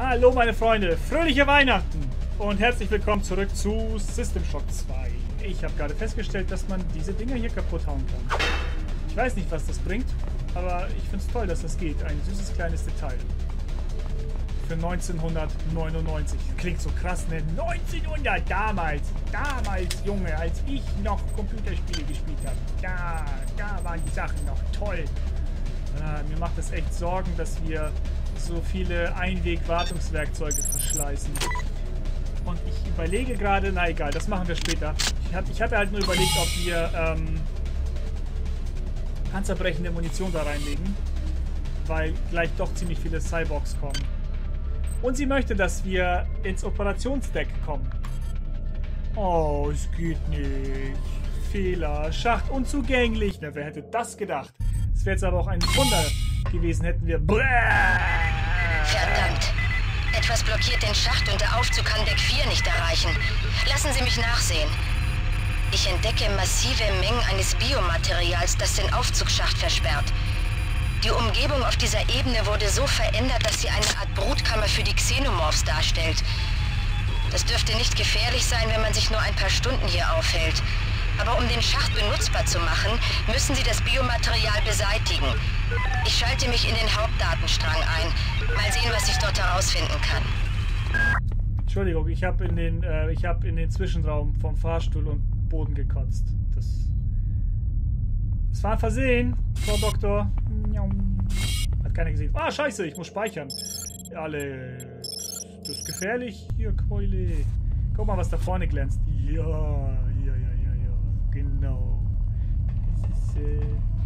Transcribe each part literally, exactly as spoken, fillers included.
Hallo meine Freunde, fröhliche Weihnachten und herzlich willkommen zurück zu System Shock zwei. Ich habe gerade festgestellt, dass man diese Dinger hier kaputt hauen kann. Ich weiß nicht, was das bringt, aber ich finde es toll, dass das geht. Ein süßes kleines Detail. Für neunzehnhundertneunundneunzig. Klingt so krass, ne? neunzehnhundert, damals, damals, Junge, als ich noch Computerspiele gespielt habe. Da, da waren die Sachen noch toll. Ah, mir macht es echt Sorgen, dass wir so viele Einweg-Wartungswerkzeuge verschleißen. Und ich überlege gerade, na egal, das machen wir später. Ich, hab, ich hatte halt nur überlegt, ob wir ähm, panzerbrechende Munition da reinlegen, weil gleich doch ziemlich viele Cyborgs kommen. Und sie möchte, dass wir ins Operationsdeck kommen. Oh, es geht nicht. Fehler, Schacht unzugänglich. Na, wer hätte das gedacht? Es wäre jetzt aber auch ein Wunder gewesen, hätten wir... Verdammt. Etwas blockiert den Schacht und der Aufzug kann Deck vier nicht erreichen. Lassen Sie mich nachsehen. Ich entdecke massive Mengen eines Biomaterials, das den Aufzugsschacht versperrt. Die Umgebung auf dieser Ebene wurde so verändert, dass sie eine Art Brutkammer für die Xenomorphs darstellt. Das dürfte nicht gefährlich sein, wenn man sich nur ein paar Stunden hier aufhält. Aber um den Schacht benutzbar zu machen, müssen Sie das Biomaterial beseitigen. Ich schalte mich in den Hauptdatenstrang ein. Mal sehen, was ich dort herausfinden kann. Entschuldigung, ich habe in den äh, ich habe in den Zwischenraum vom Fahrstuhl und Boden gekotzt. Das, das war ein Versehen, Frau Doktor. Hat keiner gesehen. Ah, scheiße, ich muss speichern. Alle. Das ist gefährlich. Hier, Keule. Guck mal, was da vorne glänzt. Ja, ja, ja, ja, ja. Genau. Das ist, äh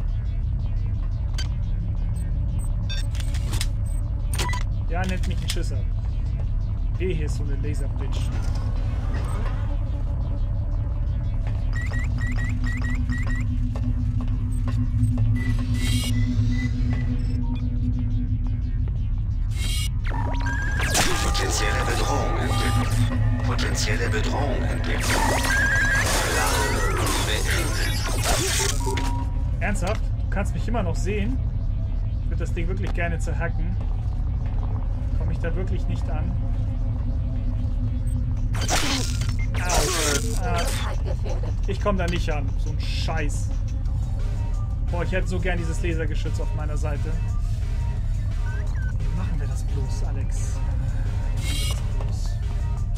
ja, nennt mich ein Schisser. Hey, hier ist so eine Laser-Bitch. Potenzielle Bedrohung entdeckt. Potenzielle Bedrohung entdeckt. Ernsthaft? Du kannst mich immer noch sehen? Ich würde das Ding wirklich gerne zerhacken. Komme ich da wirklich nicht an? Au. Ah. Ich komme da nicht an. So ein Scheiß. Boah, ich hätte so gern dieses Lasergeschütz auf meiner Seite. Wie machen wir das bloß, Alex? Wie machen wir das bloß?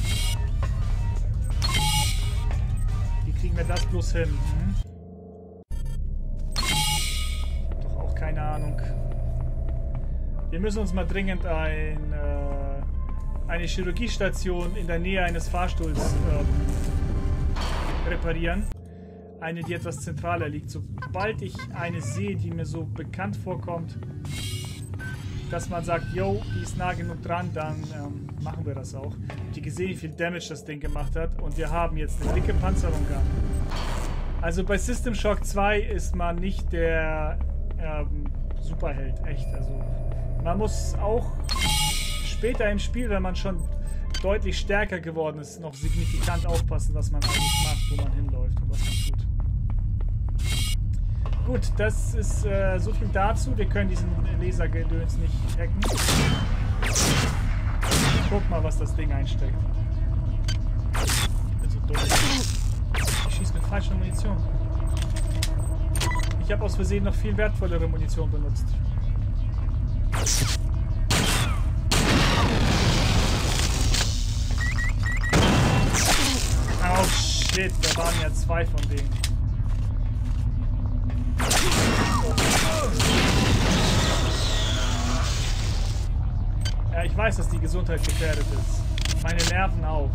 Wie kriegen wir das bloß hin? Hm? Doch auch keine Ahnung. Wir müssen uns mal dringend ein, äh, eine Chirurgiestation in der Nähe eines Fahrstuhls äh, reparieren. Eine, die etwas zentraler liegt. Sobald ich eine sehe, die mir so bekannt vorkommt, dass man sagt, yo, die ist nah genug dran, dann ähm, machen wir das auch. Ich habe gesehen, wie viel Damage das Ding gemacht hat und wir haben jetzt eine dicke Panzerung gehabt. Also bei System Shock zwei ist man nicht der ähm, Superheld, echt. Also man muss auch später im Spiel, wenn man schon deutlich stärker geworden ist, noch signifikant aufpassen, was man eigentlich macht, wo man hinläuft und was man tut. Gut, das ist äh, so viel dazu. Wir können diesen Lasergedöns nicht hacken. Guck mal, was das Ding einsteckt. Ich bin so dumm. Ich schieße mit falscher Munition. Ich habe aus Versehen noch viel wertvollere Munition benutzt. Oh shit, da waren ja zwei von denen. Ja, ich weiß, dass die Gesundheit gefährdet ist. Meine Nerven auch.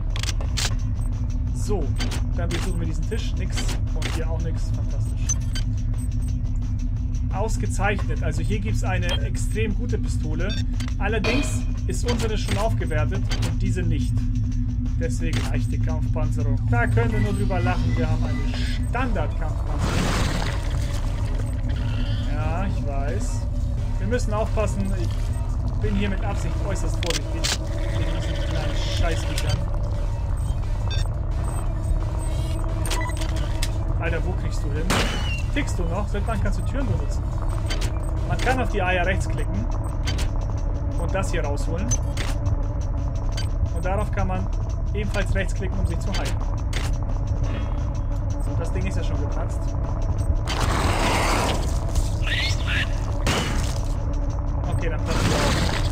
So, dann durchsuchen wir diesen Tisch. Nix. Und hier auch nix. Fantastisch. Ausgezeichnet. Also hier gibt es eine extrem gute Pistole. Allerdings ist unsere schon aufgewertet und diese nicht. Deswegen leichte Kampfpanzerung. Da können wir nur drüber lachen. Wir haben eine Standard-Kampfpanzerung. Ja, ich weiß. Wir müssen aufpassen. Ich bin hier mit Absicht äußerst vorsichtig. Gegen diesen kleinen Scheißviechern. Alter, wo kriegst du hin? Tickst du noch? Seit wann kannst du Türen benutzen? Man kann auf die Eier rechts klicken und das hier rausholen. Und darauf kann man ebenfalls rechtsklicken, um sich zu heilen. So, das Ding ist ja schon geplatzt. Okay, dann platzt es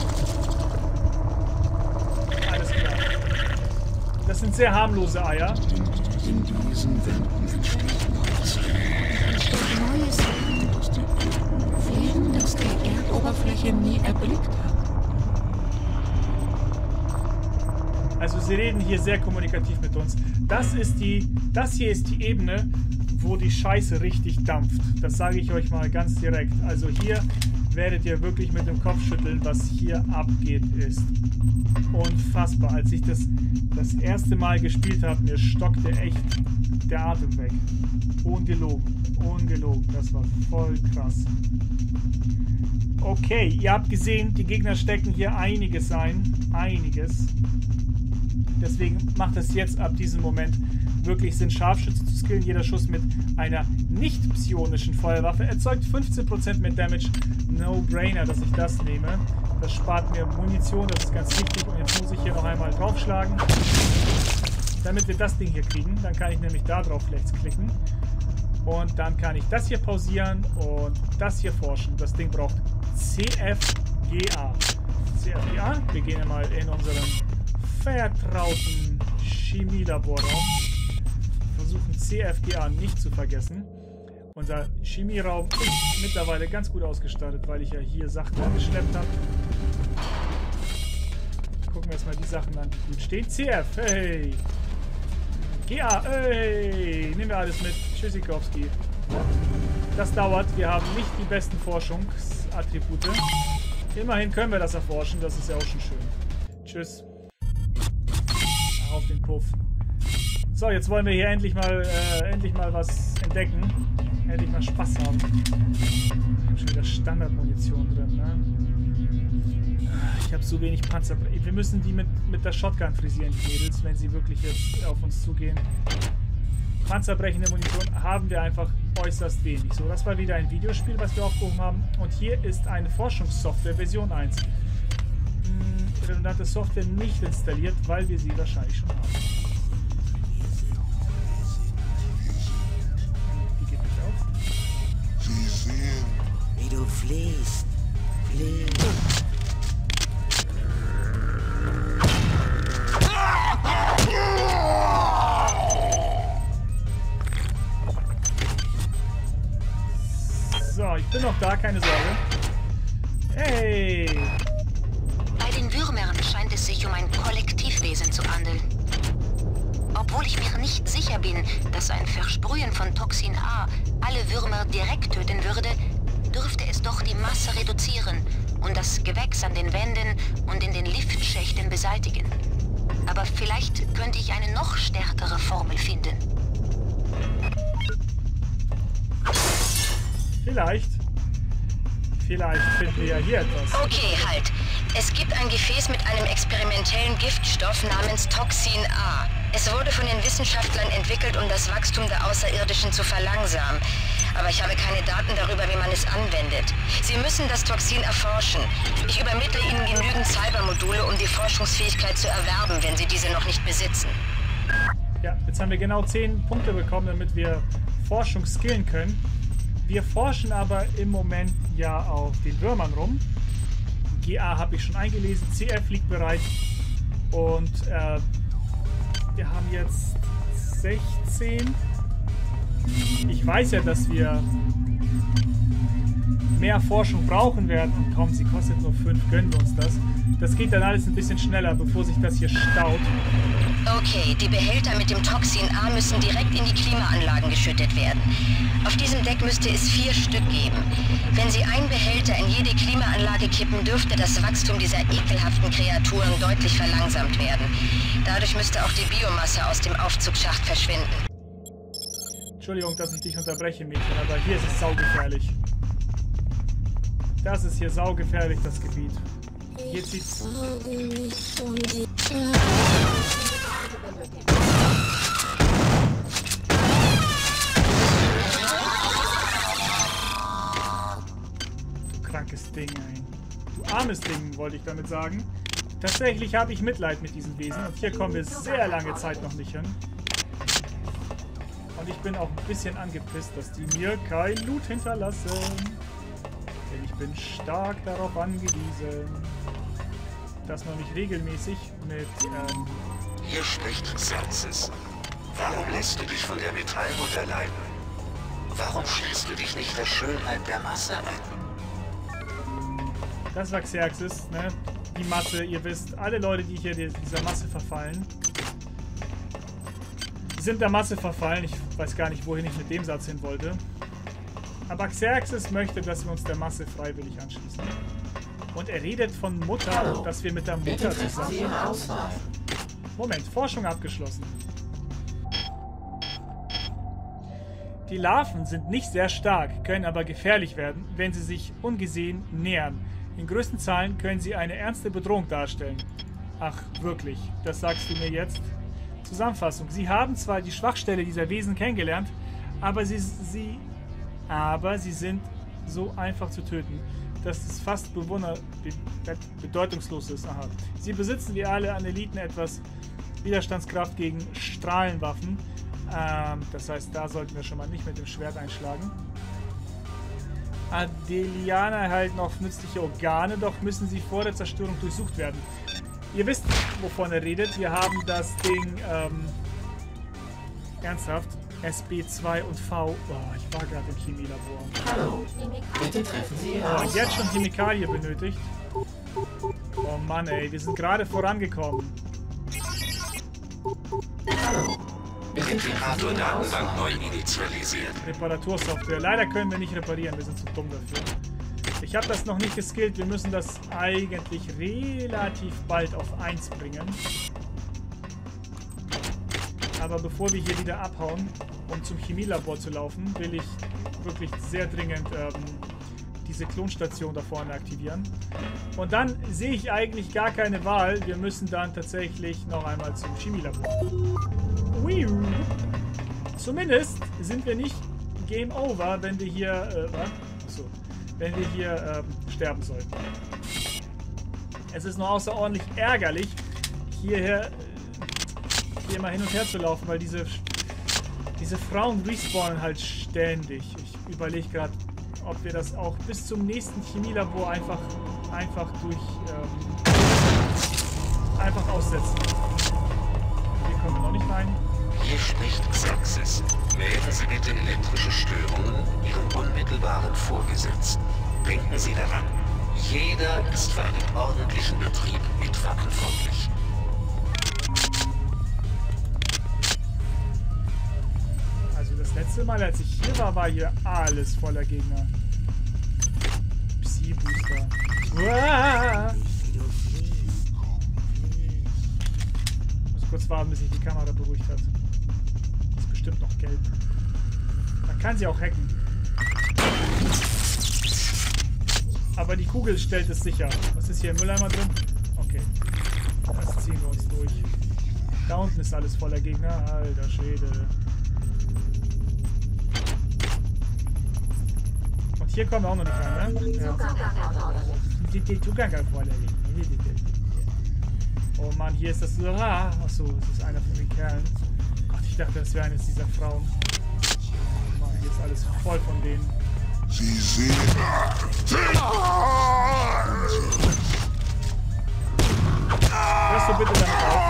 auch. Alles klar. Das sind sehr harmlose Eier. In diesen Wänden entsteht Neues Leben. Neues Leben aus den Alpen Leben, das die Erdoberfläche nie erblickt hat. Also sie reden hier sehr kommunikativ mit uns. Das ist die, das hier ist die Ebene, wo die Scheiße richtig dampft. Das sage ich euch mal ganz direkt. Also hier werdet ihr wirklich mit dem Kopf schütteln, was hier abgeht, ist unfassbar. Als ich das das erste Mal gespielt habe, mir stockte echt der Atem weg. Ungelogen, ungelogen. Das war voll krass. Okay, ihr habt gesehen, die Gegner stecken hier einiges ein. Einiges. Deswegen macht es jetzt ab diesem Moment wirklich Sinn, Scharfschütze zu skillen. Jeder Schuss mit einer nicht psionischen Feuerwaffe erzeugt fünfzehn Prozent mehr Damage. No-brainer, dass ich das nehme. Das spart mir Munition, das ist ganz wichtig. Und jetzt muss ich hier noch einmal draufschlagen, damit wir das Ding hier kriegen. Dann kann ich nämlich da drauf rechts klicken. Und dann kann ich das hier pausieren und das hier forschen. Das Ding braucht C F G A. C F G A. Wir gehen mal in unseren vertrauten Chemielabor raus. Versuchen C F G A nicht zu vergessen. Unser Chemieraum ist mittlerweile ganz gut ausgestattet, weil ich ja hier Sachen geschleppt habe. Gucken wir jetzt mal die Sachen an, die gut stehen. C F, hey! G A, hey! Nehmen wir alles mit. Tschüssikowski. Das dauert. Wir haben nicht die besten Forschungsattribute. Immerhin können wir das erforschen. Das ist ja auch schon schön. Tschüss. Auf den Puff. So, jetzt wollen wir hier endlich mal, äh, endlich mal was entdecken. Endlich mal Spaß haben. Ich habe schon wieder Standardmunition drin, ne? Ich habe so wenig Panzer. Wir müssen die mit, mit der Shotgun frisieren, die Mädels, wenn sie wirklich jetzt auf uns zugehen. Panzerbrechende Munition haben wir einfach äußerst wenig. So, das war wieder ein Videospiel, was wir aufgehoben haben. Und hier ist eine Forschungssoftware, Version eins. Hm, redundante Software nicht installiert, weil wir sie wahrscheinlich schon haben. Die geht nicht auf. Sie sehen, Wie du fliehst. Fliehst. So, ich bin noch da, keine Sorge. Hey! Bei den Würmern scheint es sich um ein Kollektivwesen zu handeln. Obwohl ich mir nicht sicher bin, dass ein Versprühen von Toxin A alle Würmer direkt töten würde, dürfte es doch die Masse reduzieren und das Gewächs an den Wänden und in den Liftschächten beseitigen. Aber vielleicht könnte ich eine noch stärkere Formel finden. Vielleicht. Vielleicht finden wir ja hier etwas. Okay, halt. Es gibt ein Gefäß mit einem experimentellen Giftstoff namens Toxin A. Es wurde von den Wissenschaftlern entwickelt, um das Wachstum der Außerirdischen zu verlangsamen. Aber ich habe keine Daten darüber, wie man es anwendet. Sie müssen das Toxin erforschen. Ich übermittle Ihnen genügend Cybermodule, um die Forschungsfähigkeit zu erwerben, wenn Sie diese noch nicht besitzen. Ja, jetzt haben wir genau zehn Punkte bekommen, damit wir Forschung skillen können. Wir forschen aber im Moment ja auf den Würmern rum. G A habe ich schon eingelesen, C F liegt bereit. Und äh, wir haben jetzt sechzehn. Ich weiß ja, dass wir mehr Forschung brauchen werden. Und komm, sie kostet nur fünf, gönnen wir uns das. Das geht dann alles ein bisschen schneller, bevor sich das hier staut. Okay, die Behälter mit dem Toxin A müssen direkt in die Klimaanlagen geschüttet werden. Auf diesem Deck müsste es vier Stück geben. Wenn Sie einen Behälter in jede Klimaanlage kippen, dürfte das Wachstum dieser ekelhaften Kreaturen deutlich verlangsamt werden. Dadurch müsste auch die Biomasse aus dem Aufzugsschacht verschwinden. Entschuldigung, dass ich dich unterbreche, Mädchen, aber hier ist es saugefährlich. Das ist hier saugefährlich, das Gebiet. Hier zieht's... Du krankes Ding, ey. Du armes Ding, wollte ich damit sagen. Tatsächlich habe ich Mitleid mit diesen Wesen und hier kommen wir sehr lange Zeit noch nicht hin. Und ich bin auch ein bisschen angepisst, dass die mir kein Loot hinterlassen. Denn ich bin stark darauf angewiesen, dass man mich regelmäßig mit... Ähm Hier spricht Xerxes. Warum lässt du dich von der Metallmutter leiten? Warum schließt du dich nicht der Schönheit der Masse an? Das war Xerxes, ne? Die Masse, ihr wisst, alle Leute, die hier dieser Masse verfallen, sind der Masse verfallen. Ich weiß gar nicht, wohin ich mit dem Satz hin wollte. Aber Xerxes möchte, dass wir uns der Masse freiwillig anschließen. Und er redet von Mutter, Hallo. dass wir mit der Mutter zusammen sind. Moment, Forschung abgeschlossen. Die Larven sind nicht sehr stark, können aber gefährlich werden, wenn sie sich ungesehen nähern. In größten Zahlen können sie eine ernste Bedrohung darstellen. Ach, wirklich, das sagst du mir jetzt? Zusammenfassung. Sie haben zwar die Schwachstelle dieser Wesen kennengelernt, aber sie, sie, aber sie sind so einfach zu töten, dass es fast bewunder, be, bedeutungslos ist. Aha. Sie besitzen wie alle Aneliten etwas Widerstandskraft gegen Strahlenwaffen. Ähm, das heißt, da sollten wir schon mal nicht mit dem Schwert einschlagen. Adelianer erhalten auch nützliche Organe, doch müssen sie vor der Zerstörung durchsucht werden. Ihr wisst, wovon er redet. Wir haben das Ding, ähm, ernsthaft, S B zwei und V. Oh, ich war gerade im Chemielabor. Hallo, bitte treffen Sie Ihre Oh, jetzt schon Chemikalie benötigt. Oh Mann, ey, wir sind gerade vorangekommen. Hallo. Reparatur-Datenbank neu initialisiert. Reparatursoftware. Leider können wir nicht reparieren, wir sind zu dumm dafür. Ich habe das noch nicht geskillt, wir müssen das eigentlich relativ bald auf eins bringen. Aber bevor wir hier wieder abhauen, um zum Chemielabor zu laufen, will ich wirklich sehr dringend ähm, diese Klonstation da vorne aktivieren. Und dann sehe ich eigentlich gar keine Wahl. Wir müssen dann tatsächlich noch einmal zum Chemielabor. Wiu. Zumindest sind wir nicht Game Over, wenn wir hier, äh, achso, wenn wir hier ähm, sterben sollten. Es ist nur außerordentlich ärgerlich, hierher, äh, hier mal hin und her zu laufen, weil diese, diese Frauen respawnen halt ständig. Ich überlege gerade, ob wir das auch bis zum nächsten Chemielabor einfach, einfach durch, ähm, einfach aussetzen. Hier kommen wir noch nicht rein. Hier spricht Xerxes. Melden Sie bitte elektrische Störungen Ihrem unmittelbaren Vorgesetzten. Denken Sie daran, jeder ist für einen ordentlichen Betrieb mitverantwortlich. Also das letzte Mal, als ich hier war, war hier alles voller Gegner. Psy-Booster. Uah! Ich muss kurz warten, bis sich die Kamera beruhigt hat. Ist bestimmt noch gelb. Man kann sie auch hacken. Aber die Kugel stellt es sicher. Was ist hier im Mülleimer drin? Okay. Das ziehen wir uns durch. Da unten ist alles voller Gegner. Alter Schwede. Und hier kommen wir auch noch nicht rein, ne? Ja. Oh Mann, hier ist das... Ah, achso, das ist einer von den Kerlen. Gott, ich dachte, das wäre eines dieser Frauen. Oh Mann, hier ist alles voll von denen. Sie sehen... Hörst du bitte damit auf?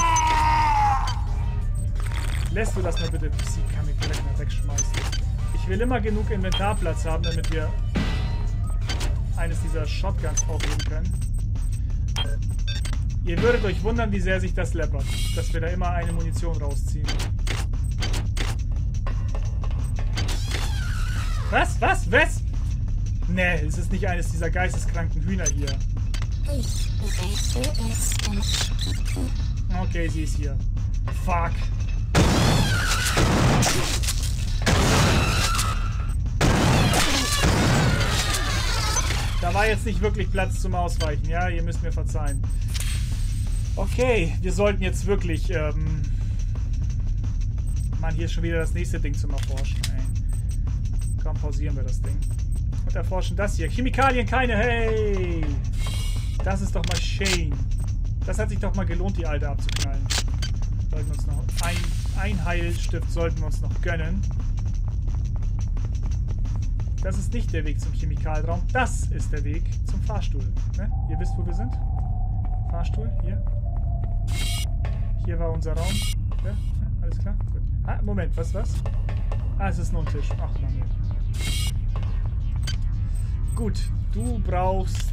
Lässt du das mal bitte? Sie kann mich direkt mal wegschmeißen. Ich will immer genug Inventarplatz haben, damit wir eines dieser Shotguns aufheben können. Ihr würdet euch wundern, wie sehr sich das läppert, dass wir da immer eine Munition rausziehen. Was? Was? Was? Nee, es ist nicht eines dieser geisteskranken Hühner hier. Okay, sie ist hier. Fuck. Da war jetzt nicht wirklich Platz zum Ausweichen. Ja, ihr müsst mir verzeihen. Okay, wir sollten jetzt wirklich... Ähm Mann, hier ist schon wieder das nächste Ding zum Erforschen. Ey. Komm, pausieren wir das Ding. Und erforschen das hier. Chemikalien keine, hey! Das ist doch mal Shane. Das hat sich doch mal gelohnt, die alte abzuknallen. Sollten wir uns noch ein, ein Heilstift sollten wir uns noch gönnen. Das ist nicht der Weg zum Chemikalraum. Das ist der Weg zum Fahrstuhl. Ne? Ihr wisst, wo wir sind? Fahrstuhl, hier. Hier war unser Raum. Ja? Ja, alles klar? Gut. Ah, Moment, was, was? Ah, es ist nur ein Tisch. Ach, Mann. Gut, du brauchst...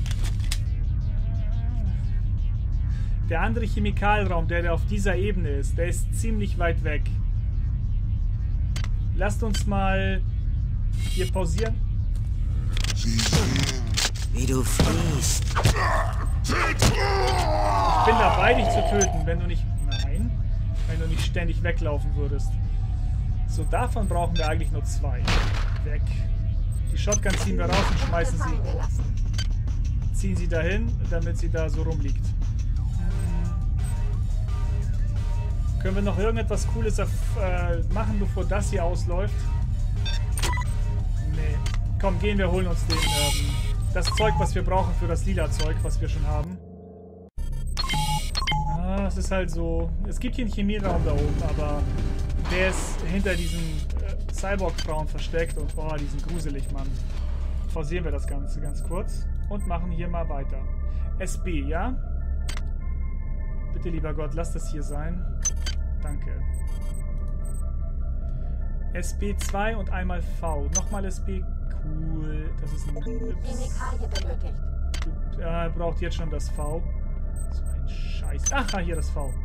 Der andere Chemikalraum, der, der auf dieser Ebene ist, der ist ziemlich weit weg. Lasst uns mal hier pausieren. Sie sehen, wie du fliehst. Ich bin dabei, dich zu töten, wenn du nicht... Nein. Wenn du nicht ständig weglaufen würdest. So, davon brauchen wir eigentlich nur zwei. Weg. Die Shotgun ziehen wir raus und schmeißen sie. Ziehen sie dahin, damit sie da so rumliegt. Können wir noch irgendetwas Cooles äh, machen, bevor das hier ausläuft? Nee. Komm, gehen wir, holen uns den, ähm, das Zeug, was wir brauchen für das lila Zeug, was wir schon haben. Ah, es ist halt so... Es gibt hier einen Chemieraum da oben, aber der ist hinter diesen äh, Cyborg-Frauen versteckt und oh, die sind gruselig, Mann. Pausieren wir das Ganze ganz kurz und machen hier mal weiter. S B, ja? Bitte, lieber Gott, lass das hier sein. Danke. S B zwei und einmal V. Nochmal S B. Cool. Das ist ein... Chemikalie benötigt. Ja, er braucht jetzt schon das V. So ein Scheiß. Ach, hier das V.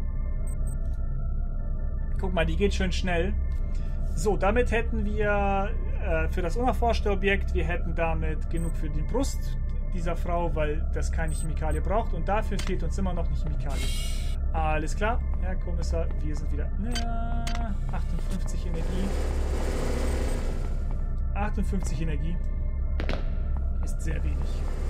Guck mal, die geht schön schnell. So, damit hätten wir äh, für das unerforschte Objekt, wir hätten damit genug für die Brust dieser Frau, weil das keine Chemikalie braucht. Und dafür fehlt uns immer noch eine Chemikalie. Alles klar, Herr Kommissar, wir sind wieder... Ja, achtundfünfzig Energie. achtundfünfzig Energie. Ist sehr wenig.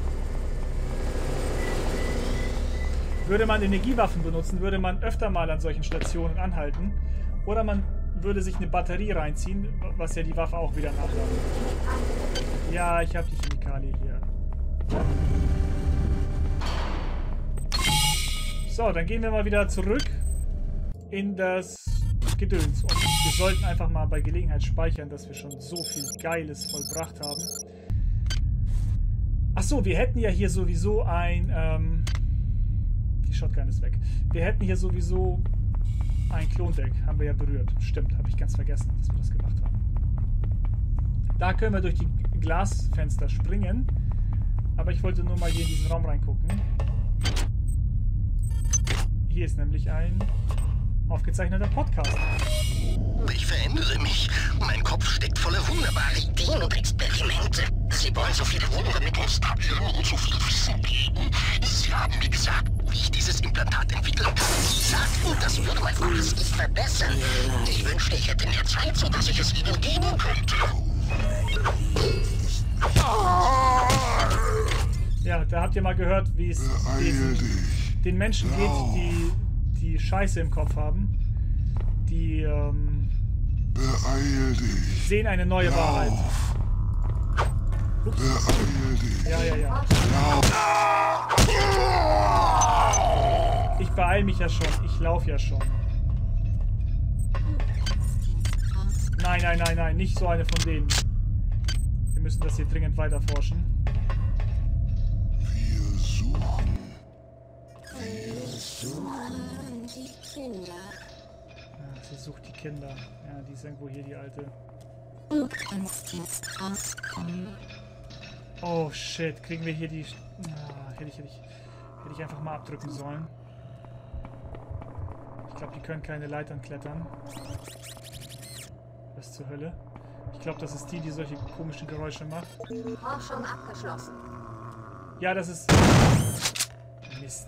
Würde man Energiewaffen benutzen, würde man öfter mal an solchen Stationen anhalten. Oder man würde sich eine Batterie reinziehen, was ja die Waffe auch wieder nachladen. Ja, ich habe die Chemikalie hier. So, dann gehen wir mal wieder zurück in das Gedöns. Und wir sollten einfach mal bei Gelegenheit speichern, dass wir schon so viel Geiles vollbracht haben. Achso, wir hätten ja hier sowieso ein... Ähm, die Shotgun ist weg. Wir hätten hier sowieso ein Klondeck. Haben wir ja berührt. Stimmt, habe ich ganz vergessen, dass wir das gemacht haben. Da können wir durch die Glasfenster springen. Aber ich wollte nur mal hier in diesen Raum reingucken. Hier ist nämlich ein aufgezeichneter Podcast. Ich verändere mich. Mein Kopf steckt voller wunderbarer Ideen und Experimente. Sie wollen so viele Wunder mit uns teilen und so viel Wissen geben. Sie haben mir gesagt, wie ich dieses Implantat entwickeln kann. Sie sagten, das würde mein wahres Ich verbessern. Ich wünschte, ich hätte mehr Zeit, sodass ich es Ihnen geben könnte. Ja, da habt ihr mal gehört, wie es diesen, den Menschen geht, die, die Scheiße im Kopf haben. Die ähm, Beeil dich. sehen eine neue Lauf. Wahrheit. Ups. Beeil dich. Ja, ja, ja. Lauf. Ich beeil mich ja schon. Ich laufe ja schon. Nein, nein, nein, nein. Nicht so eine von denen. Wir müssen das hier dringend weiter forschen. Wir suchen. Wir suchen die Kinder. Ja, sie sucht die Kinder. Ja, die ist irgendwo hier, die alte. Du kannst jetzt rauskommen. Oh shit, kriegen wir hier die... Ah, hätte, ich, hätte, ich, hätte ich einfach mal abdrücken sollen. Ich glaube, die können keine Leitern klettern. Was zur Hölle? Ich glaube, das ist die, die solche komischen Geräusche macht. Forschung abgeschlossen. Ja, das ist... Mist.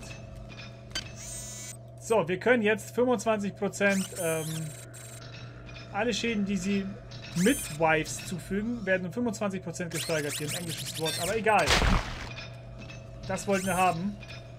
So, wir können jetzt fünfundzwanzig Prozent ähm, alle Schäden, die sie mit Wives zufügen, werden um fünfundzwanzig Prozent gesteigert. Hier ein englisches Wort, aber egal. Das wollten wir haben.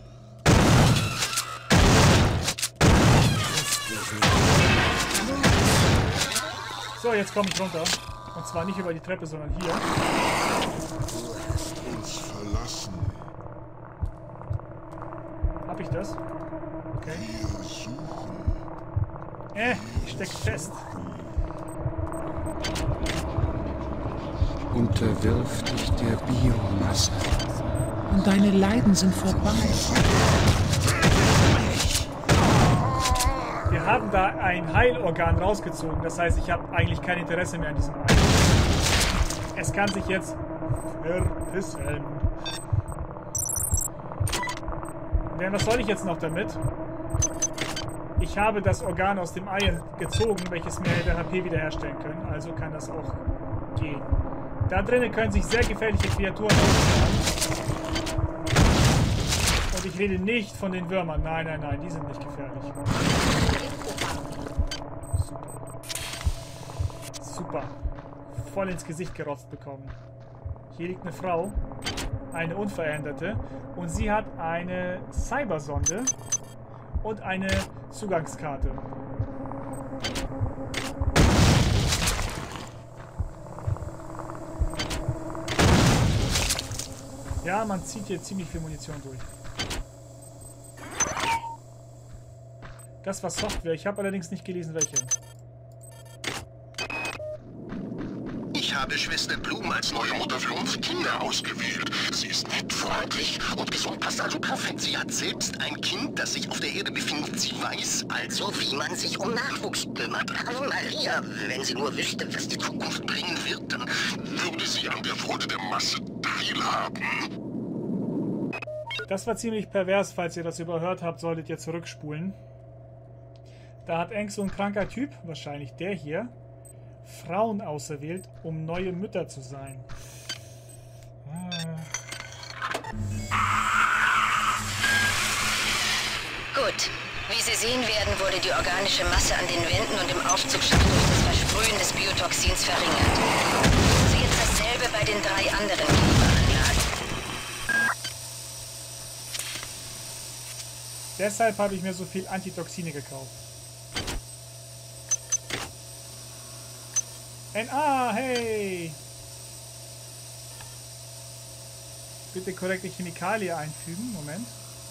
So, jetzt komme ich runter. Und zwar nicht über die Treppe, sondern hier. Uns verlassen. Hab ich das? Okay. Äh, ich steck fest. Unterwirf dich der Biomasse. Und deine Leiden sind vorbei. Wir haben da ein Heilorgan rausgezogen. Das heißt, ich habe eigentlich kein Interesse mehr an diesem Ei. Es kann sich jetzt verpissen. Denn was soll ich jetzt noch damit? Ich habe das Organ aus dem Ei gezogen, welches mir der H P wiederherstellen können. Also kann das auch gehen. Da drinnen können sich sehr gefährliche Kreaturen aufbauen. Und ich rede nicht von den Würmern. Nein, nein, nein, die sind nicht gefährlich. Super. Super. Voll ins Gesicht gerotzt bekommen. Hier liegt eine Frau. Eine unveränderte. Und sie hat eine Cybersonde und eine Zugangskarte. Ja, man zieht hier ziemlich viel Munition durch. Das war Software. Ich habe allerdings nicht gelesen, welche. Ich habe Schwester Blum als neue Mutter für unsere Kinder ausgewählt. Sie ist nett, freundlich und gesund, passt also perfekt. Sie hat selbst ein Kind, das sich auf der Erde befindet. Sie weiß also, wie man sich um Nachwuchs kümmert. Aber Maria, wenn sie nur wüsste, was die Zukunft bringen wird, dann würde sie an der Freude der Masse teilhaben. Das war ziemlich pervers. Falls ihr das überhört habt, solltet ihr zurückspulen. Da hat Eng so ein kranker Typ, wahrscheinlich der hier, Frauen auserwählt, um neue Mütter zu sein. Gut. Wie Sie sehen werden, wurde die organische Masse an den Wänden und im Aufzugsschacht durch das Versprühen des Biotoxins verringert. Tun Sie jetzt dasselbe bei den drei anderen Klimaanlagen. Deshalb habe ich mir so viel Antitoxine gekauft. N A, hey! Bitte korrekte Chemikalie einfügen. Moment.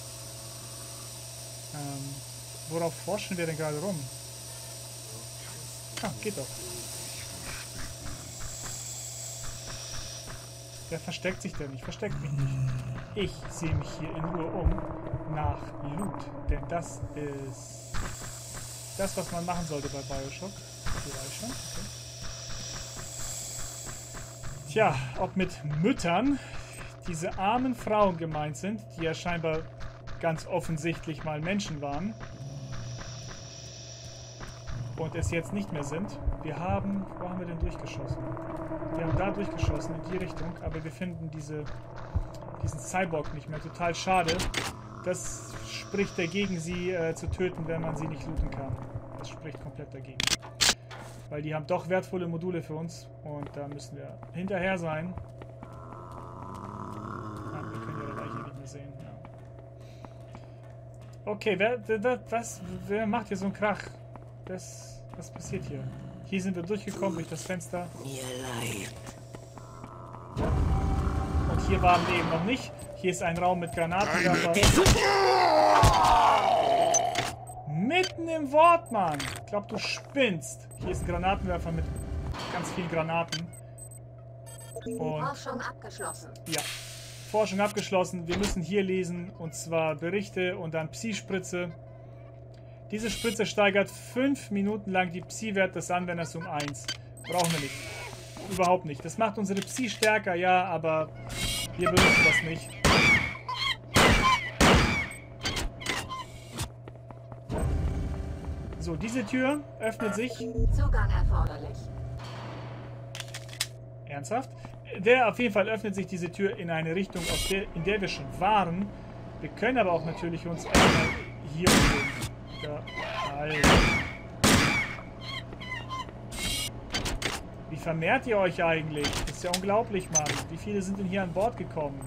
Ähm, worauf forschen wir denn gerade rum? Ah, geht doch. Wer versteckt sich denn? Ich verstecke mich nicht. Ich sehe mich hier in Ruhe um nach Loot. Denn das ist das, was man machen sollte bei Bioshock. Vielleicht schon. Okay. Tja, ob mit Müttern diese armen Frauen gemeint sind, die ja scheinbar ganz offensichtlich mal Menschen waren und es jetzt nicht mehr sind. Wir haben, wo haben wir denn durchgeschossen? Wir haben da durchgeschossen, in die Richtung, aber wir finden diese, diesen Cyborg nicht mehr. Total schade. Das spricht dagegen, sie äh, zu töten, wenn man sie nicht looten kann. Das spricht komplett dagegen. Weil die haben doch wertvolle Module für uns und da müssen wir hinterher sein. Ah, wir können ja gleich hier nicht mehr sehen. Ja. Okay, wer, wer, was, wer macht hier so einen Krach? Das, was passiert hier? Hier sind wir durchgekommen durch das Fenster. Mir leid. Und hier waren wir eben noch nicht. Hier ist ein Raum mit Granatenwerfer. Mitten im Wort, Mann! Ich glaube, du spinnst. Hier ist ein Granatenwerfer mit ganz vielen Granaten. Und Forschung abgeschlossen. ja, Forschung abgeschlossen. Wir müssen hier lesen, und zwar Berichte und dann Psi-Spritze. Diese Spritze steigert fünf Minuten lang die Psi-Wert des Anwenders um eins. Brauchen wir nicht. Überhaupt nicht. Das macht unsere Psi stärker, ja, aber wir benutzen das nicht. So, diese Tür öffnet sich. Zugang erforderlich. Ernsthaft? Der auf jeden Fall öffnet sich diese Tür in eine Richtung, aus der, in der wir schon waren. Wir können aber auch natürlich uns erstmal hier unterhalten. Wie vermehrt ihr euch eigentlich? Das ist ja unglaublich, Mann. Wie viele sind denn hier an Bord gekommen?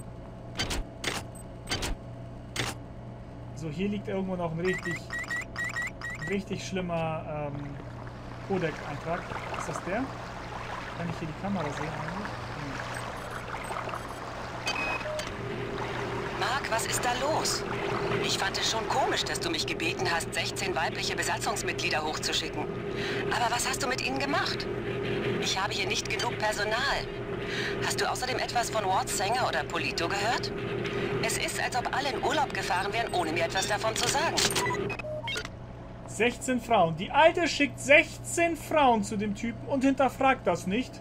So, hier liegt irgendwo noch ein richtig, richtig schlimmer ähm, Codec-Eintrag. Ist das der? Kann ich hier die Kamera sehen eigentlich? Mark was ist da los? Ich fand es schon komisch, dass du mich gebeten hast, sechzehn weibliche Besatzungsmitglieder hochzuschicken. Aber was hast du mit ihnen gemacht? Ich habe hier nicht genug Personal. Hast du außerdem etwas von Ward Sanger oder Polito gehört? Es ist, als ob alle in Urlaub gefahren wären, ohne mir etwas davon zu sagen. sechzehn Frauen. Die Alte schickt sechzehn Frauen zu dem Typen und hinterfragt das nicht.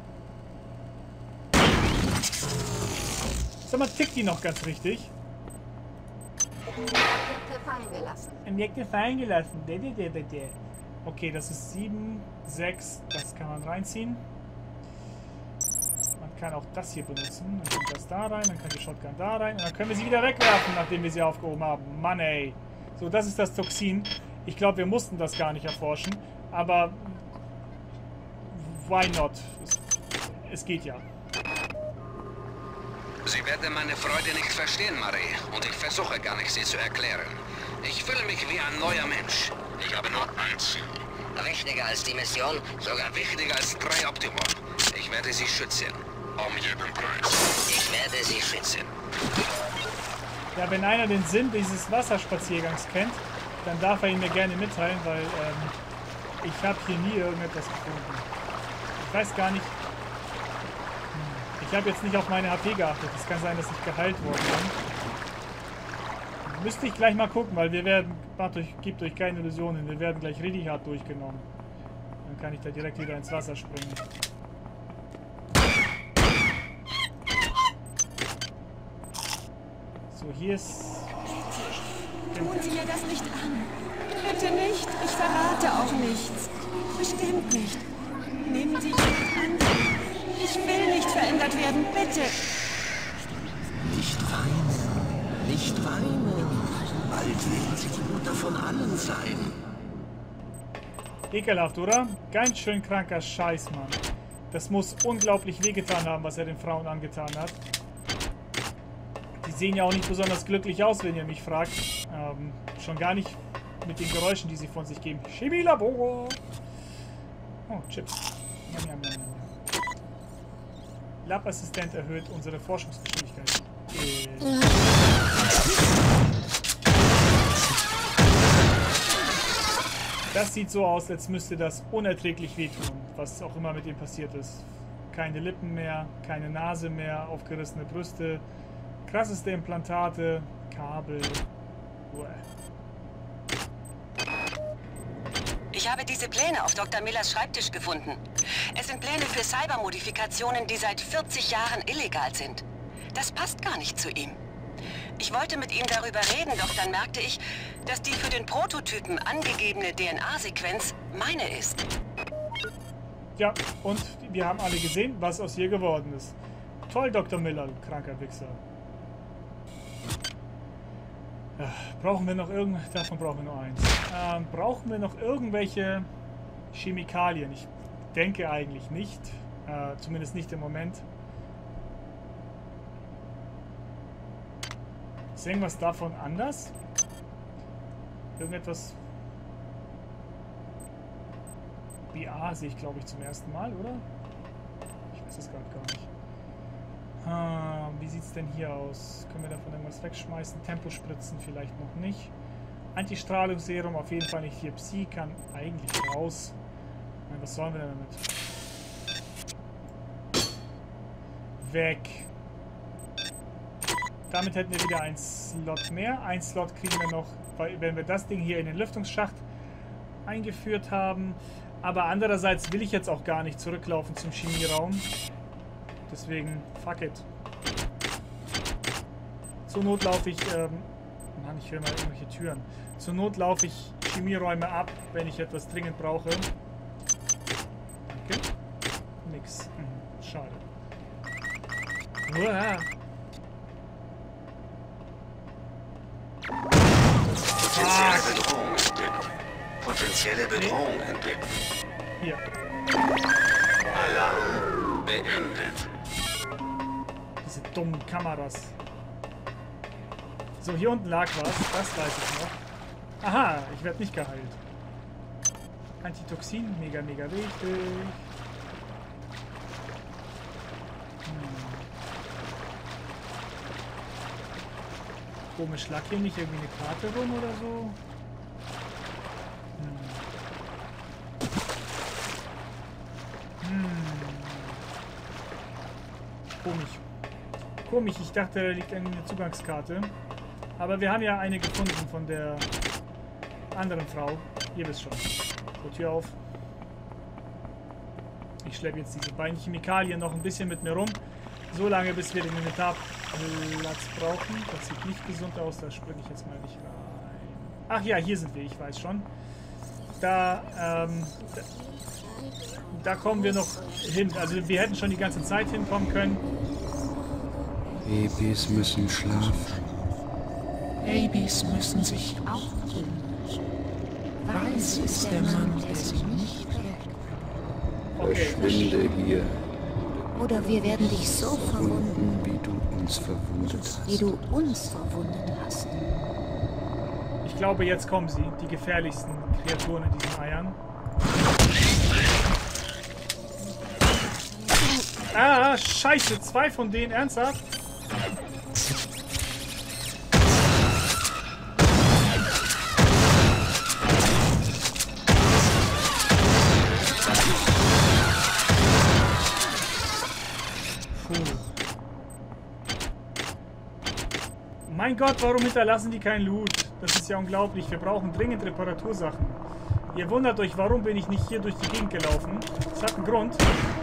Sag mal, tickt die noch ganz richtig? Objekte fallen gelassen. Okay, das ist sieben, sechs. Das kann man reinziehen. Man kann auch das hier benutzen. Dann kommt das da rein, dann kann die Shotgun da rein. Und dann können wir sie wieder wegwerfen, nachdem wir sie aufgehoben haben. Mann, ey. So, das ist das Toxin. Ich glaube, wir mussten das gar nicht erforschen. Aber why not? Es, es geht ja. Sie werden meine Freude nicht verstehen, Marie. Und ich versuche gar nicht, sie zu erklären. Ich fühle mich wie ein neuer Mensch. Ich habe nur ein Ziel. Wichtiger als die Mission, Sogar wichtiger als drei Optimum. Ich werde sie schützen. Um jeden Preis. ich werde sie schützen. Ja, wenn einer den Sinn dieses Wasserspaziergangs kennt, dann darf er ihn mir gerne mitteilen, weil ähm, ich habe hier nie irgendetwas gefunden. Ich weiß gar nicht... Ich habe jetzt nicht auf meine H P geachtet. Es kann sein, dass ich geheilt worden bin. Müsste ich gleich mal gucken, weil wir werden... Macht euch, gebt euch keine Illusionen. Wir werden gleich richtig hart durchgenommen. Dann kann ich da direkt wieder ins Wasser springen. So, hier ist... Tun Sie mir das nicht an. Bitte nicht. Ich verrate auch nichts. Bestimmt nicht. Nehmen Sie jemand anderen. Ich will nicht verändert werden, bitte. Nicht weinen, nicht weinen. Bald werden Sie die Mutter von allen sein. Ekelhaft, oder? Ganz schön kranker Scheiß, Mann. Das muss unglaublich wehgetan haben, was er den Frauen angetan hat. Die sehen ja auch nicht besonders glücklich aus, wenn ihr mich fragt. Ähm, schon gar nicht mit den Geräuschen, die sie von sich geben. Chemielabor! Oh, Chips. Jam, jam, jam, jam. Labassistent erhöht unsere Forschungsgeschwindigkeit. Äh. Das sieht so aus, als müsste das unerträglich wehtun, was auch immer mit ihm passiert ist. Keine Lippen mehr, keine Nase mehr, aufgerissene Brüste, krasseste Implantate, Kabel. Uah. Ich habe diese Pläne auf Doktor Millers Schreibtisch gefunden. Es sind Pläne für Cybermodifikationen, die seit vierzig Jahren illegal sind. Das passt gar nicht zu ihm. Ich wollte mit ihm darüber reden, doch dann merkte ich, dass die für den Prototypen angegebene D N A-Sequenz meine ist. Ja, und wir haben alle gesehen, was aus ihr geworden ist. Toll, Doktor Miller, kranker Wichser. Ja, brauchen wir noch irgend... Davon brauchen wir nur eins. Ähm, brauchen wir noch irgendwelche Chemikalien? Ich denke eigentlich nicht. Äh, zumindest nicht im Moment. Ist irgendwas davon anders? Irgendetwas... B A sehe ich, glaube ich, zum ersten Mal, oder? Ich weiß es gerade gar nicht. Ah, wie sieht es denn hier aus? Können wir davon irgendwas wegschmeißen? Tempospritzen vielleicht noch nicht. Antistrahlungsserum auf jeden Fall nicht. Hier Psi kann eigentlich raus. Nein, was sollen wir denn damit? Weg. Damit hätten wir wieder einen Slot mehr. Ein Slot kriegen wir noch, weil, wenn wir das Ding hier in den Lüftungsschacht eingeführt haben. Aber andererseits will ich jetzt auch gar nicht zurücklaufen zum Chemieraum. Deswegen, fuck it. Zur Not laufe ich, ähm, Mann, ich höre mal irgendwelche Türen. Zur Not laufe ich Chemieräume ab, wenn ich etwas dringend brauche. Danke. Nix. Mhm. Schade. Uah. Potenzielle Bedrohung entdecken. Potenzielle Bedrohung entdecken. Hier. Alarm beendet. Diese dummen Kameras. So, hier unten lag was. Das weiß ich noch. Aha, ich werde nicht geheilt. Antitoxin, mega, mega wichtig. Hm. Komisch, lag hier nicht irgendwie eine Karte rum oder so? Hm. Hm. Komisch. Komisch, ich dachte, da liegt eine Zugangskarte. Aber wir haben ja eine gefunden von der anderen Frau. Ihr wisst schon. So, Tür auf. Ich schleppe jetzt diese beiden Chemikalien noch ein bisschen mit mir rum. So lange, bis wir den Inventarplatz brauchen. Das sieht nicht gesund aus, da springe ich jetzt mal nicht rein. Ach ja, hier sind wir, ich weiß schon. Da, ähm, da, da kommen wir noch hin. Also wir hätten schon die ganze Zeit hinkommen können. Babys müssen schlafen. Babys müssen sich ausruhen. Weiß ist der Mann, der sich nicht trägt. Verschwinde hier. Oder wir werden dich so verwunden, wie du uns verwundet hast. Wie du uns verwundet hast. Ich glaube, jetzt kommen sie, die gefährlichsten Kreaturen in diesen Eiern. Ah, scheiße, zwei von denen, ernsthaft? Mein Gott, warum hinterlassen die kein Loot? Das ist ja unglaublich. Wir brauchen dringend Reparatursachen. Ihr wundert euch, warum bin ich nicht hier durch die Gegend gelaufen? Das hat einen Grund.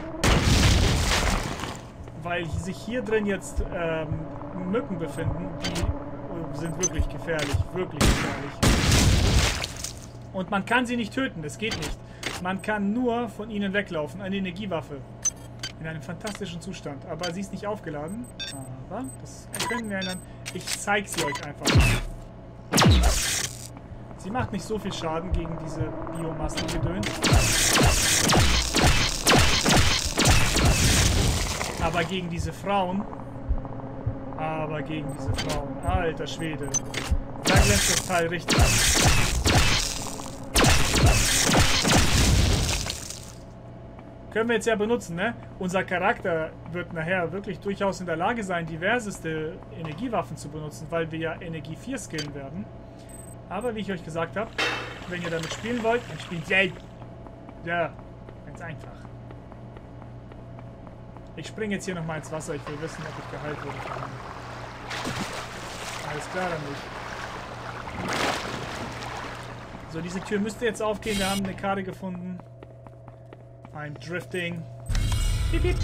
Weil sich hier drin jetzt ähm, Mücken befinden, die sind wirklich gefährlich. Wirklich gefährlich. Und man kann sie nicht töten. Das geht nicht. Man kann nur von ihnen weglaufen. Eine Energiewaffe. In einem fantastischen Zustand. Aber sie ist nicht aufgeladen. Aber das können wir ändern. Ich zeige sie euch einfach. Sie macht nicht so viel Schaden gegen diese Biomassengedöns. Aber gegen diese Frauen. Aber gegen diese Frauen. Alter Schwede. Da glänzt das Teil richtig. Können wir jetzt ja benutzen, ne? Unser Charakter wird nachher wirklich durchaus in der Lage sein, diverseste Energiewaffen zu benutzen, weil wir ja Energie vier skillen werden. Aber wie ich euch gesagt habe, wenn ihr damit spielen wollt, dann spielt selbst. Ja, ganz einfach. Ich springe jetzt hier nochmal ins Wasser. Ich will wissen, ob ich geheilt wurde. Alles klar, dann nicht. So, diese Tür müsste jetzt aufgehen. Wir haben eine Karte gefunden. I'm drifting. Piep, piep.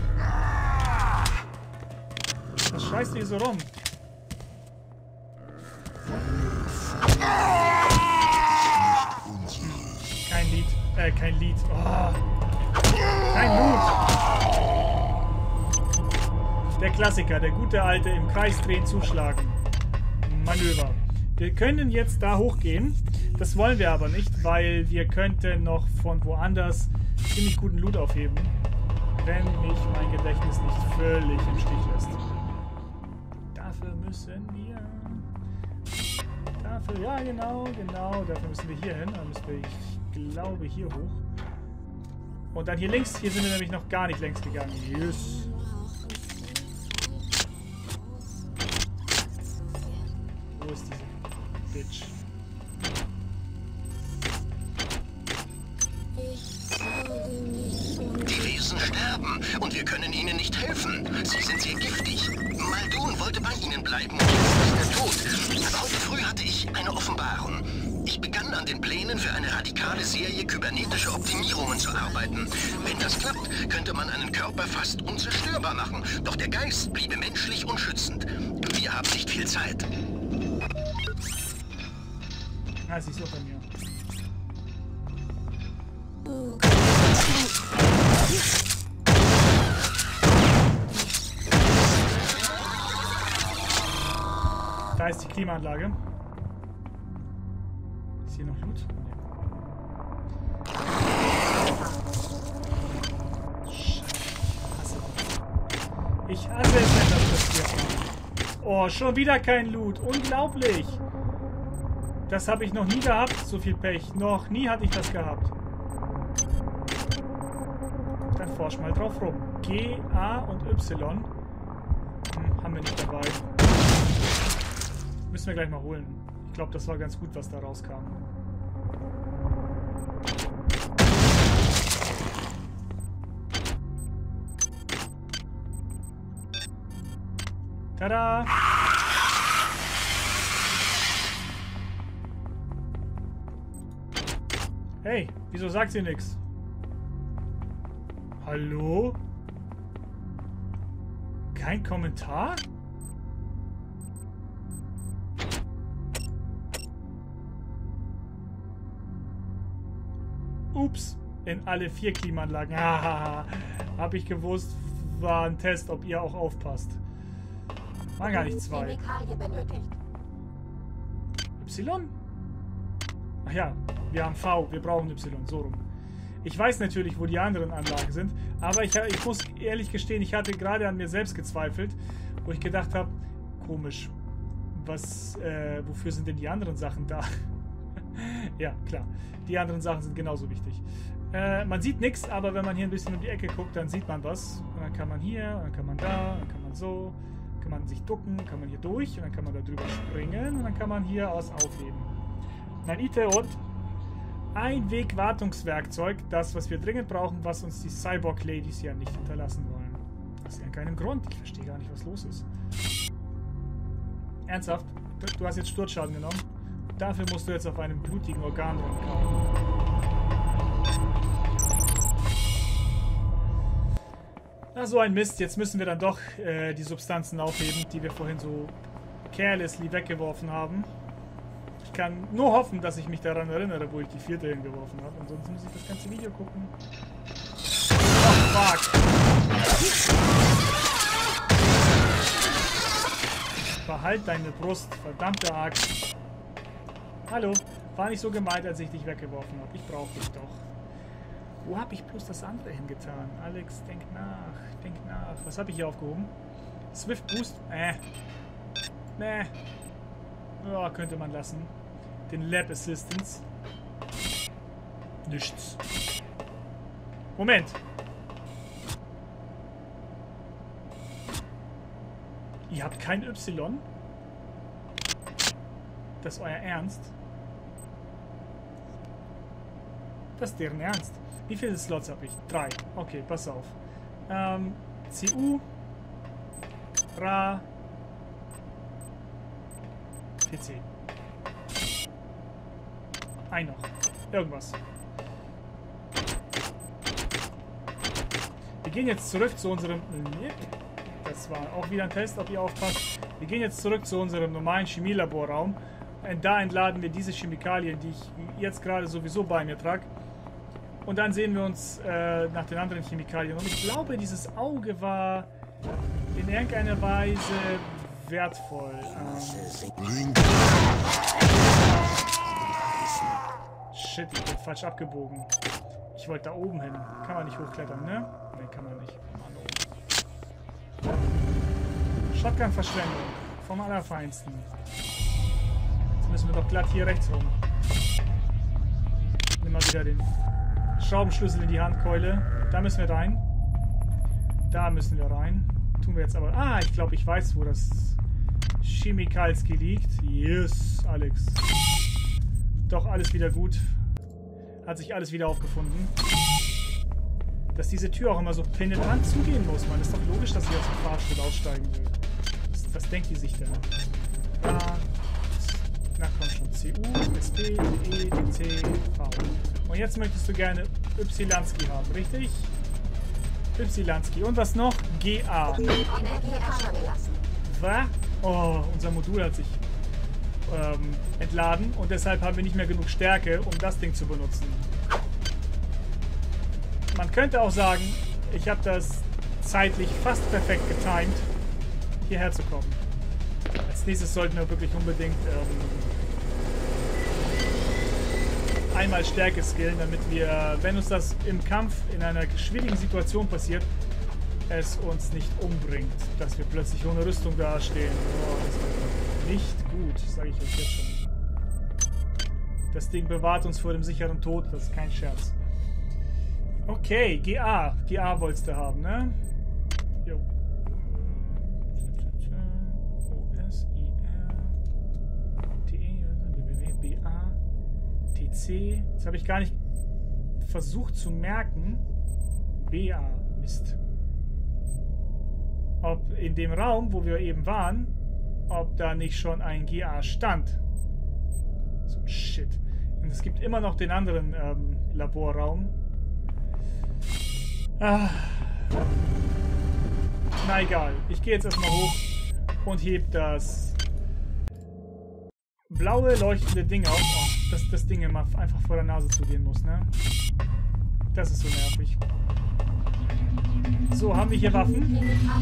Was scheißt du hier so rum? Kein Lied. Äh, kein Lied. Oh. Kein Loot. Der Klassiker, der gute alte im Kreis drehen, zuschlagen. Manöver. Wir können jetzt da hochgehen. Das wollen wir aber nicht, weil wir könnten noch von woanders ziemlich guten Loot aufheben, wenn mich mein Gedächtnis nicht völlig im Stich lässt. Dafür müssen wir... Dafür, ja genau, genau, dafür müssen wir hier hin. Dann müssen wir, ich glaube, hier hoch. Und dann hier links, hier sind wir nämlich noch gar nicht längs gegangen. Yes. Wo ist diese Bitch? Die Wesen sterben und wir können ihnen nicht helfen. Sie sind sehr giftig. Muldoon wollte bei ihnen bleiben und jetzt ist er tot. Aber heute früh hatte ich eine Offenbarung. Ich begann an den Plänen für eine radikale Serie kybernetische Optimierungen zu arbeiten. Wenn das klappt, könnte man einen Körper fast unzerstörbar machen. Doch der Geist bliebe menschlich und schützend. Wir haben nicht viel Zeit. Ah, sie ist unter mir. Da ist die Klimaanlage. Ist hier noch Loot? Nee. Ich hasse es, wenn das passiert. Oh, schon wieder kein Loot. Unglaublich. Das habe ich noch nie gehabt, so viel Pech. Noch nie hatte ich das gehabt. Dann forsch mal drauf rum. G, A und Y. Hm, haben wir nicht dabei. Müssen wir gleich mal holen. Ich glaube, das war ganz gut, was da rauskam. Tada! Hey, wieso sagt sie nichts? Hallo? Kein Kommentar? Ups, in alle vier Klimaanlagen. Hahaha, hab ich gewusst, war ein Test, ob ihr auch aufpasst. War gar nicht zwei. Y? Ach ja, wir haben V, wir brauchen Y, so rum. Ich weiß natürlich, wo die anderen Anlagen sind, aber ich, ich muss ehrlich gestehen, ich hatte gerade an mir selbst gezweifelt, wo ich gedacht habe, komisch, was, äh, wofür sind denn die anderen Sachen da? Ja, klar, die anderen Sachen sind genauso wichtig. Äh, man sieht nichts, aber wenn man hier ein bisschen um die Ecke guckt, dann sieht man was. Und dann kann man hier, und dann kann man da, und dann kann man so, kann man sich ducken, kann man hier durch, und dann kann man da drüber springen, und dann kann man hier aus aufheben. Ein I T und Einweg-Wartungswerkzeug, das, was wir dringend brauchen, was uns die Cyborg-Ladies ja nicht hinterlassen wollen. Aus irgendeinem Grund. Ich verstehe gar nicht, was los ist. Ernsthaft? Du hast jetzt Sturzschaden genommen? Dafür musst du jetzt auf einem blutigen Organ rumkauen. Na, so ein Mist. Jetzt müssen wir dann doch äh, die Substanzen aufheben, die wir vorhin so carelessly weggeworfen haben. Ich kann nur hoffen, dass ich mich daran erinnere, wo ich die vierte hingeworfen habe. Ansonsten muss ich das ganze Video gucken. Oh, fuck. Behalt deine Brust, verdammte Axt. Hallo, war nicht so gemeint, als ich dich weggeworfen habe. Ich brauche dich doch. Wo habe ich bloß das andere hingetan? Alex, denk nach, denk nach. Was habe ich hier aufgehoben? Swift Boost? Äh. Nee. Ja, könnte man lassen. Den Lab Assistance. Nichts. Moment. Ihr habt kein Y? Das ist euer Ernst? Das ist deren Ernst. Wie viele Slots habe ich? Drei. Okay, pass auf. Ähm, C U. Ra. P C. Ein noch. Irgendwas. Wir gehen jetzt zurück zu unserem... Das war auch wieder ein Test, ob ihr aufpasst. Wir gehen jetzt zurück zu unserem normalen Chemielaborraum. Und da entladen wir diese Chemikalien, die ich jetzt gerade sowieso bei mir trage. Und dann sehen wir uns äh, nach den anderen Chemikalien. Und ich glaube, dieses Auge war in irgendeiner Weise wertvoll. Ähm Shit, ich bin falsch abgebogen. Ich wollte da oben hin. Kann man nicht hochklettern, ne? Ne, kann man nicht. Shotgun-Verschwendung. Vom Allerfeinsten. Jetzt müssen wir doch glatt hier rechts rum. Nimm mal wieder den Schraubenschlüssel in die Handkeule. Da müssen wir rein. Da müssen wir rein. Tun wir jetzt aber... Ah, ich glaube, ich weiß, wo das Chemikalski liegt. Yes, Alex. Doch, alles wieder gut. Hat sich alles wieder aufgefunden. Dass diese Tür auch immer so penetrant zugehen muss, man. Ist doch logisch, dass sie aus dem Fahrstuhl aussteigen will. Was, was denkt die sich denn? Da. Na komm schon. C U, S P, D E, D C, V. Und jetzt möchtest du gerne Ypsilanski haben, richtig? Ypsilanski. Und was noch? G A. Was? Oh, unser Modul hat sich ähm, entladen und deshalb haben wir nicht mehr genug Stärke, um das Ding zu benutzen. Man könnte auch sagen, ich habe das zeitlich fast perfekt getimed, hierher zu kommen. Als nächstes sollten wir wirklich unbedingt ähm, einmal Stärke skillen, damit wir, wenn uns das im Kampf in einer schwierigen Situation passiert, es uns nicht umbringt, dass wir plötzlich ohne Rüstung dastehen. Oh, das ist nicht gut, sage ich euch jetzt schon. Das Ding bewahrt uns vor dem sicheren Tod, das ist kein Scherz. Okay, G A. G A wolltest du haben, ne? Jo. O S I R. C. Das habe ich gar nicht versucht zu merken. B A. Mist. Ob in dem Raum, wo wir eben waren, ob da nicht schon ein G A stand. So ein Shit. Und es gibt immer noch den anderen ähm, Laborraum. Ah. Na egal. Ich gehe jetzt erstmal hoch und heb das blaue leuchtende Ding auf. Oh, dass das Ding immer einfach vor der Nase zu gehen muss, ne? Das ist so nervig. So, haben wir hier Waffen?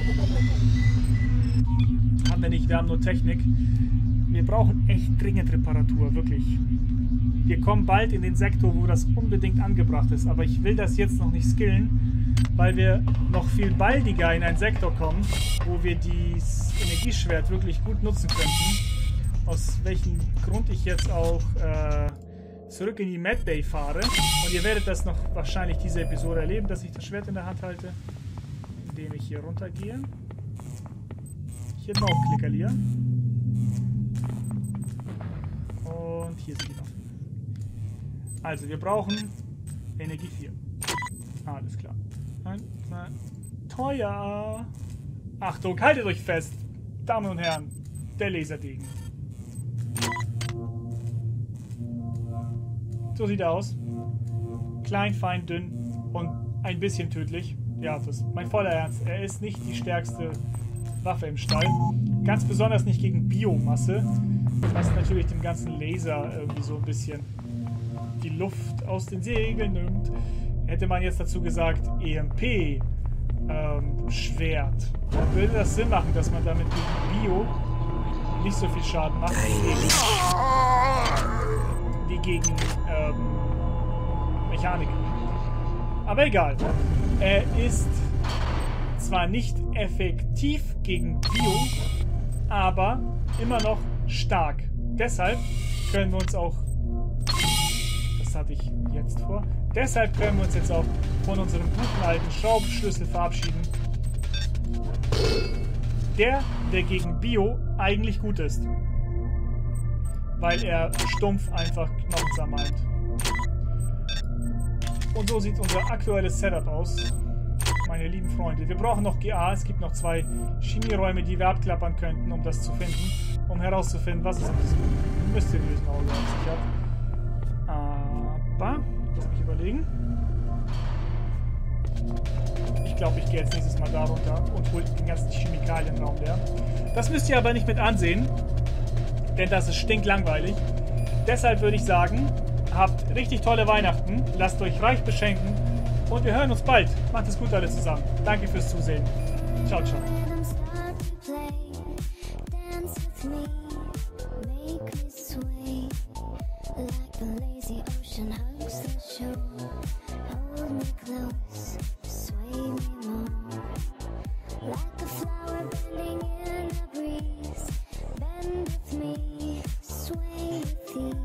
Haben wir nicht, wir haben nur Technik. Wir brauchen echt dringend Reparatur, wirklich. Wir kommen bald in den Sektor, wo das unbedingt angebracht ist. Aber ich will das jetzt noch nicht skillen, weil wir noch viel baldiger in einen Sektor kommen, wo wir dieses Energieschwert wirklich gut nutzen könnten. Aus welchem Grund ich jetzt auch äh, zurück in die Mad Bay fahre. Und ihr werdet das noch wahrscheinlich diese Episode erleben, dass ich das Schwert in der Hand halte, indem ich hier runtergehe. Hier draufklickerliere. Und hier sind die Waffen. Also, wir brauchen Energie vier. Alles klar. Nein, nein. Teuer. Achtung, haltet euch fest. Damen und Herren, der Laserdegen. So sieht er aus. Klein, fein, dünn und ein bisschen tödlich. Ja, das ist mein voller Ernst. Er ist nicht die stärkste Waffe im Stall. Ganz besonders nicht gegen Biomasse, was natürlich dem ganzen Laser irgendwie so ein bisschen die Luft aus den Segeln nimmt. Hätte man jetzt dazu gesagt E M P ähm, Schwert, dann würde das Sinn machen, dass man damit gegen Bio nicht so viel Schaden macht wie gegen ähm, Mechanik. Aber egal. Er ist zwar nicht effektiv gegen Bio, aber immer noch stark. Deshalb können wir uns auch, das hatte ich jetzt vor, deshalb können wir uns jetzt auch von unserem guten alten Schraubenschlüssel verabschieden. Der, der gegen Bio eigentlich gut ist. Weil er stumpf einfach Knochen zermalmt. Und so sieht unser aktuelles Setup aus. Meine lieben Freunde, wir brauchen noch G A. Es gibt noch zwei Chemieräume, die wir abklappern könnten, um das zu finden. Um herauszufinden, was es in diesem mysteriösen Auge auf sich hat. Aber, lass mich überlegen. Ich glaube, ich gehe jetzt nächstes Mal da runter und hole den ganzen Chemikalienraum leer. Das müsst ihr aber nicht mit ansehen, denn das ist stinklangweilig. Deshalb würde ich sagen, habt richtig tolle Weihnachten, lasst euch reich beschenken und wir hören uns bald. Macht es gut alle zusammen. Danke fürs Zusehen. Ciao, ciao. Like a flower bending in a breeze, bend with me, sway with thee.